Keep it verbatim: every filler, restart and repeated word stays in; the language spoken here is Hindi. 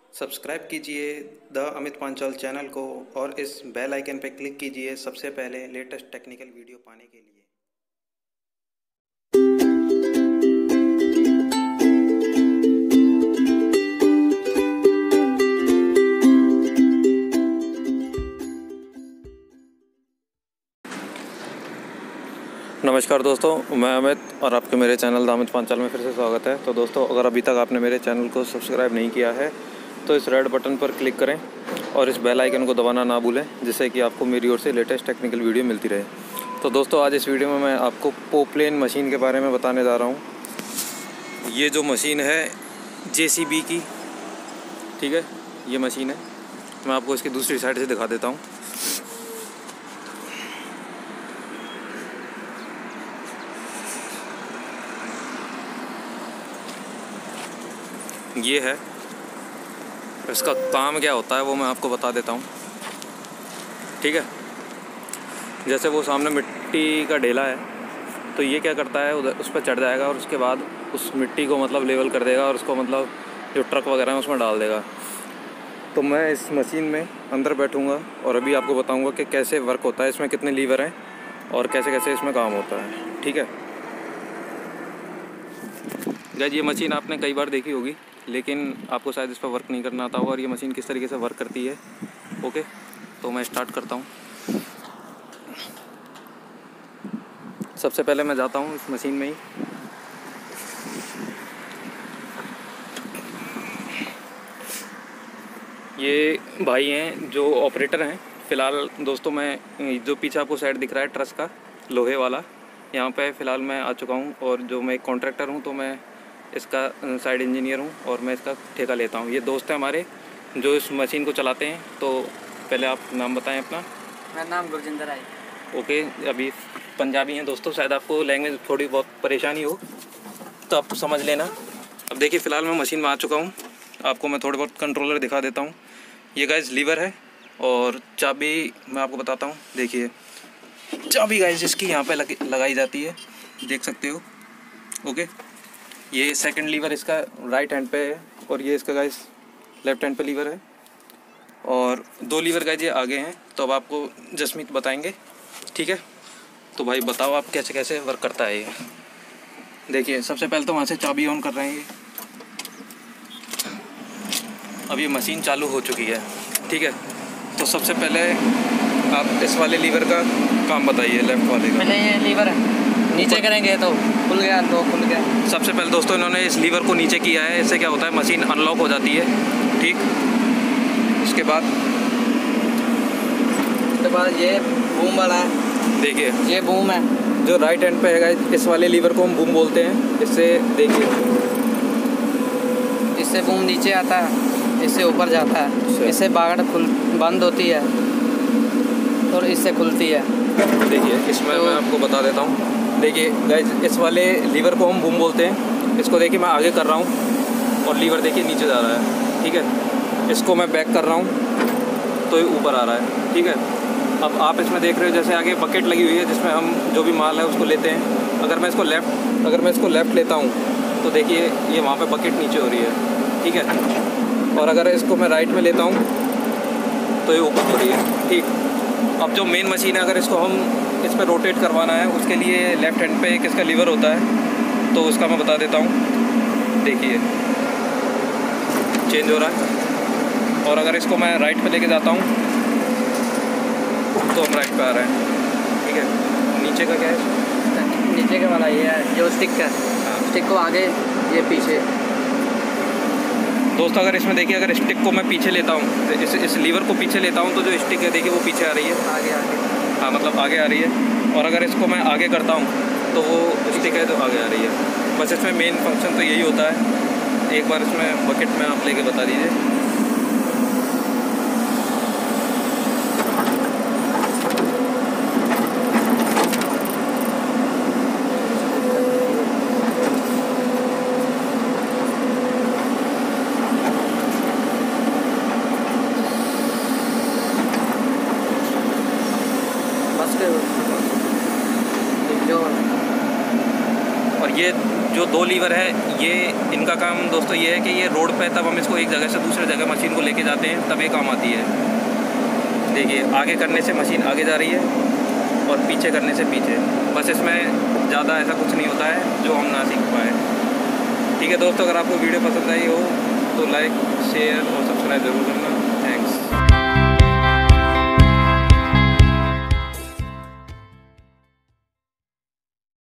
सब्सक्राइब कीजिए द अमित पांचाल चैनल को और इस बेल आइकन पर क्लिक कीजिए सबसे पहले लेटेस्ट टेक्निकल वीडियो पाने के लिए। नमस्कार दोस्तों, मैं अमित और आपके मेरे चैनल द अमित पांचाल में फिर से स्वागत है। तो दोस्तों, अगर अभी तक आपने मेरे चैनल को सब्सक्राइब नहीं किया है तो इस रेड बटन पर क्लिक करें और इस बेल आइकन को दबाना ना भूलें, जिससे कि आपको मेरी ओर से लेटेस्ट टेक्निकल वीडियो मिलती रहे। तो दोस्तों, आज इस वीडियो में मैं आपको पोप्लेन मशीन के बारे में बताने जा रहा हूँ। ये जो मशीन है जेसीबी की, ठीक है, ये मशीन है। मैं आपको इसकी दूसरी साइड से दिखा देता हूँ। ये है, इसका काम क्या होता है वो मैं आपको बता देता हूँ, ठीक है। जैसे वो सामने मिट्टी का ढेला है, तो ये क्या करता है, उधर उस पर चढ़ जाएगा और उसके बाद उस मिट्टी को मतलब लेवल कर देगा और उसको मतलब जो ट्रक वगैरह है उसमें डाल देगा। तो मैं इस मशीन में अंदर बैठूँगा और अभी आपको बताऊँगा कि कैसे वर्क होता है, इसमें कितने लीवर हैं और कैसे कैसे इसमें काम होता है, ठीक है। गाइस, ये मशीन आपने कई बार देखी होगी, लेकिन आपको शायद इस पर वर्क नहीं करना आता होगा और ये मशीन किस तरीके से वर्क करती है। ओके, तो मैं स्टार्ट करता हूँ। सबसे पहले मैं जाता हूँ इस मशीन में ही। ये भाई हैं जो ऑपरेटर हैं। फ़िलहाल दोस्तों, मैं जो पीछे आपको साइड दिख रहा है ट्रस का लोहे वाला, यहाँ पे फ़िलहाल मैं आ चुका हूँ और जो मैं एक कॉन्ट्रैक्टर हूँ, तो मैं इसका साइड इंजीनियर हूँ और मैं इसका ठेका लेता हूँ। ये दोस्त हैं हमारे जो इस मशीन को चलाते हैं। तो पहले आप नाम बताएं अपना। मेरा नाम गुरजिंदर है। ओके, अभी पंजाबी हैं दोस्तों, शायद आपको लैंग्वेज थोड़ी बहुत परेशानी हो तो आप समझ लेना। अब देखिए, फ़िलहाल मैं मशीन में आ चुका हूँ। आपको मैं थोड़े बहुत कंट्रोलर दिखा देता हूँ। ये गाइस लीवर है और चाबी मैं आपको बताता हूँ। देखिए, चाबी गाइस इसकी यहाँ पे लग, लगाई जाती है, देख सकते हो। ओके, ये सेकंड लीवर इसका राइट हैंड पे है और ये इसका गाइस लेफ्ट हैंड पे लीवर है और दो लीवर गाइस ये आगे हैं। तो अब आपको जसमीत बताएंगे, ठीक है। तो भाई बताओ आप कैसे कैसे वर्क करता है ये। देखिए, सबसे पहले तो वहाँ से चाबी ऑन कर रहे हैं ये। अब ये मशीन चालू हो चुकी है, ठीक है। तो सबसे पहले आप इस वाले लीवर का काम बताइए, लेफ्ट वाले का। पहले ये लीवर नीचे करेंगे तो खुल गया, तो खुल गया। सबसे पहले दोस्तों इन्होंने इस लीवर को नीचे किया है। इससे क्या होता है, मशीन अनलॉक हो जाती है, ठीक। उसके बाद उसके बाद ये बूम वाला है। देखिए, ये बूम है जो राइट हैंड पे है, इस वाले लीवर को हम बूम बोलते हैं। इससे देखिए, इससे बूम नीचे आता है, इससे ऊपर जाता है, इससे बागड़ खुल बंद होती है और इससे खुलती है। देखिए, इसमें तो मैं आपको बता देता हूँ। देखिए गाइस, इस वाले लीवर को हम बूम बोलते हैं। इसको देखिए, मैं आगे कर रहा हूँ और लीवर देखिए नीचे जा रहा है, ठीक है। इसको मैं बैक कर रहा हूँ तो ये ऊपर आ रहा है, ठीक है। अब आप इसमें देख रहे हो, जैसे आगे बकेट लगी हुई है जिसमें हम जो भी माल है उसको लेते हैं। अगर मैं इसको लेफ़्ट अगर मैं इसको लेफ़्ट लेता हूँ तो देखिए ये वहाँ पे बकेट नीचे हो रही है, ठीक है। और अगर इसको मैं राइट में लेता हूँ तो ये ऊपर हो रही है, ठीक। अब जो मेन मशीन है, अगर इसको हम इस पर रोटेट करवाना है, उसके लिए लेफ़्ट हैंड पे एक इसका लीवर होता है, तो उसका मैं बता देता हूँ। देखिए, चेंज हो रहा है। और अगर इसको मैं राइट पे लेके जाता हूँ तो हम राइट पे आ रहे हैं, ठीक है। नीचे का क्या है, नीचे का वाला ये है जो स्टिक है। हाँ। स्टिक को आगे, ये पीछे। दोस्तों, अगर इसमें देखिए, अगर स्टिक को मैं पीछे लेता हूँ, इस इस लीवर को पीछे लेता हूँ, तो जो स्टिक है देखिए वो पीछे आ रही है, आगे आगे हाँ, मतलब आगे आ रही है। और अगर इसको मैं आगे करता हूँ तो वो स्टिक है तो आगे आ रही है। बस इसमें मेन फंक्शन तो यही होता है। एक बार इसमें बकेट में आप लेके बता दीजिए। जो और ये जो दो लीवर है ये इनका काम दोस्तों ये है कि ये रोड पे तब हम इसको एक जगह से दूसरे जगह मशीन को लेके जाते हैं तब ये काम आती है। देखिए आगे करने से मशीन आगे जा रही है और पीछे करने से पीछे, बस इसमें ज़्यादा ऐसा कुछ नहीं होता है जो हम ना सीख पाए। ठीक है दोस्तों, अगर आपको वीडियो पसंद आई हो तो लाइक शेयर और सब्सक्राइब ज़रूर करना।